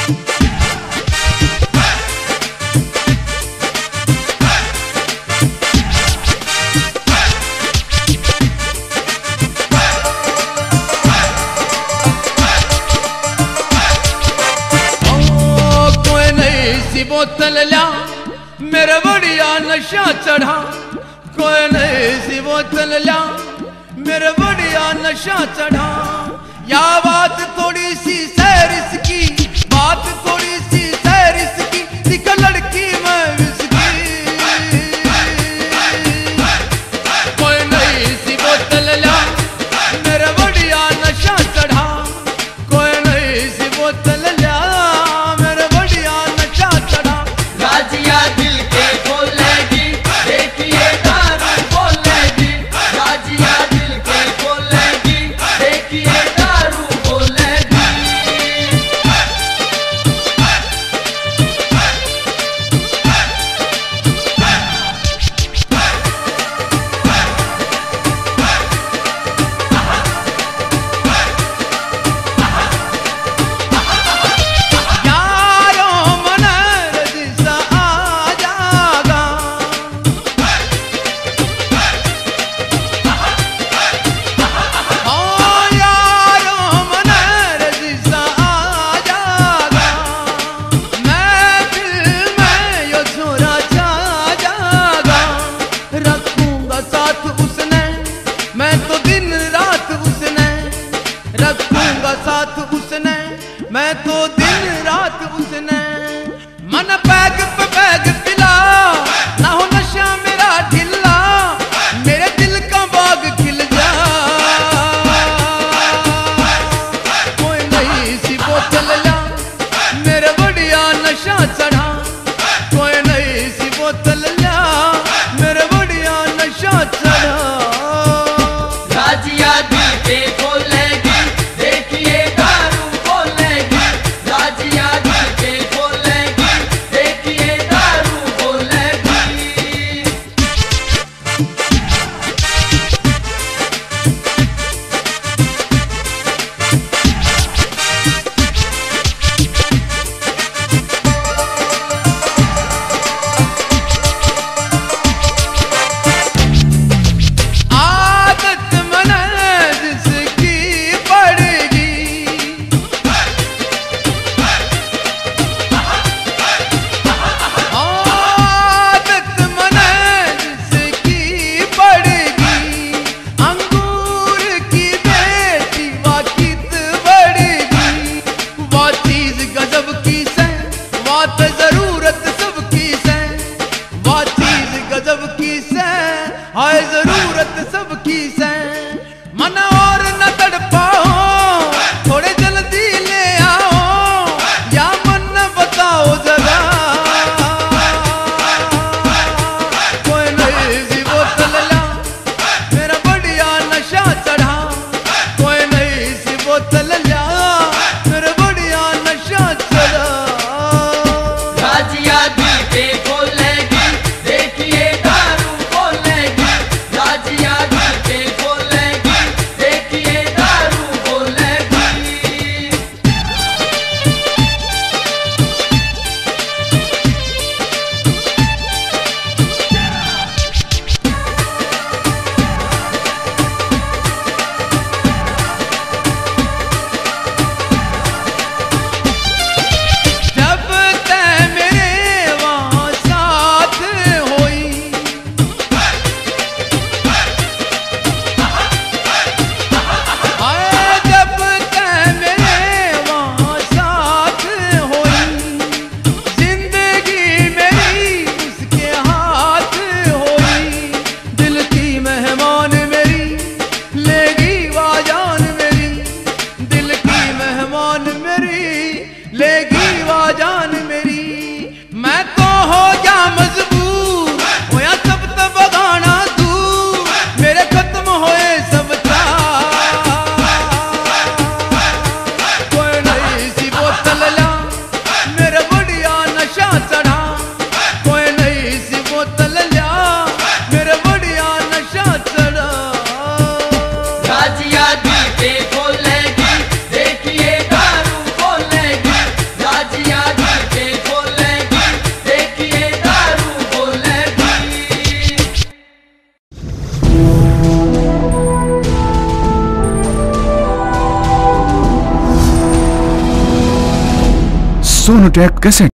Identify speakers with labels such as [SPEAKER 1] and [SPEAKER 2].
[SPEAKER 1] बोतल ल्या मेरे बढ़िया नशा चढ़ा, कोई नहीं सी बोतल ल्या मेरे बढ़िया नशा चढ़ा। या बात थोड़ी सी सैर इसकी, बात थोड़ी सी सैर इसकी, दिख लड़की मैं विस्की। कोई नहीं सी बोतल ल्या मेरे बढ़िया नशा चढ़ा, कोई नहीं सी बोतल ल्या मेरे बढ़िया नशा चढ़ा।
[SPEAKER 2] राजिया दिल के खोलेगी, देखिए दारू बोलेगी, राजिया दिल के खोलेगी, देखिए दारू बोलेगी।
[SPEAKER 1] रखूंगा साथ उसने, मैं तो दिन रात उसने। मन बैग पे बैग पिला, ना हो नशा मेरा ढिल्ला, मेरे दिल का बाग खिल जा। कोई नहीं सी बोतल ला मेरे बढ़िया नशा चढ़ा, कोई नहीं सी बोतल ला मेरे बढ़िया नशा चढ़ा।
[SPEAKER 2] राजिया दिल के खोलेगी, देखिए दारू बोलेगी, राजिया दिल के खोलेगी, देखिए दारू बोलेगी।
[SPEAKER 1] आदत मन जिसकी पड़ेगी, आदत मन जिसकी पड़ेगी, अंगूर की बेटी वाकित बढ़ेगी। वो चीज गजब की से, बात जरूरत सबकी से, वो चीज गजब की से, हाय जरूरत सबकी से। मन और न तड़पाओ, थोड़े जल्दी ले आओ, या मन न बताओ जरा। कोई नहीं सी बोतल ला मेरा बढ़िया नशा चढ़ा, कोई नहीं सी बोतल ला मेरा बढ़िया नशा चढ़ा।
[SPEAKER 2] राजिया दिल के खोलेगी, देखिए दारू बोलेगी, राजिया दिल के खोलेगी, देखिए दारू बोलेगी।
[SPEAKER 1] जब तै मेरे वहाँ साथ होई, आए जब तै मेरे वहाँ साथ होई, जिंदगी मेरी उसके हाथ होई। दिल की मेहमान मेरी लेगी वा जान मेरी, दिल की मेहमान मेरी लेगी वा जान मेरी। मैं तो हो जा मजबूर, होया सब तब गाना दूर, मेरे खत्म होए सब चाह। कोई नहीं सी बोतल ला मेरा बढ़िया नशा चढ़ा, कोई नहीं सी बोतल ला मेरा बढ़िया नशा चढ़ा।
[SPEAKER 2] राजिया दिल के खोलेगी, देखिए दारू बोलेगी,
[SPEAKER 3] सोनोटेक कैसेट।